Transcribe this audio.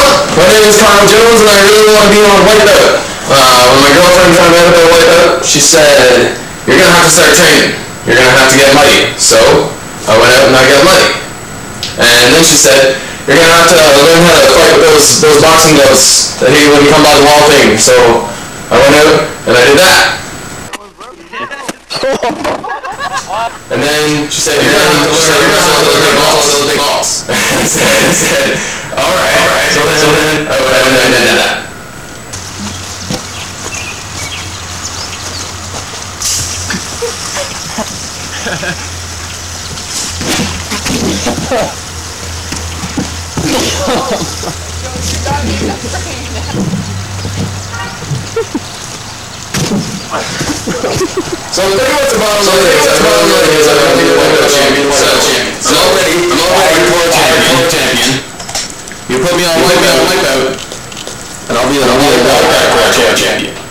my name is Kyle Jones, and I really want to be on Wipeout. When my girlfriend found out about Wipeout, she said, you're going to have to start training. You're going to have to get money. So I went out and I got money. And then she said, you're going to have to learn how to fight with those boxing gloves that he when you come by the wall thing. So I went out and I did that. And then she said, you're going to have to learn how to those big balls. I said, alright. So then I went out and did that. So the thing about the bottom line is I'm going to be the Wipeout champion. I'm already world champion. You put me on Wipeout, and I'll be the Wipeout champion.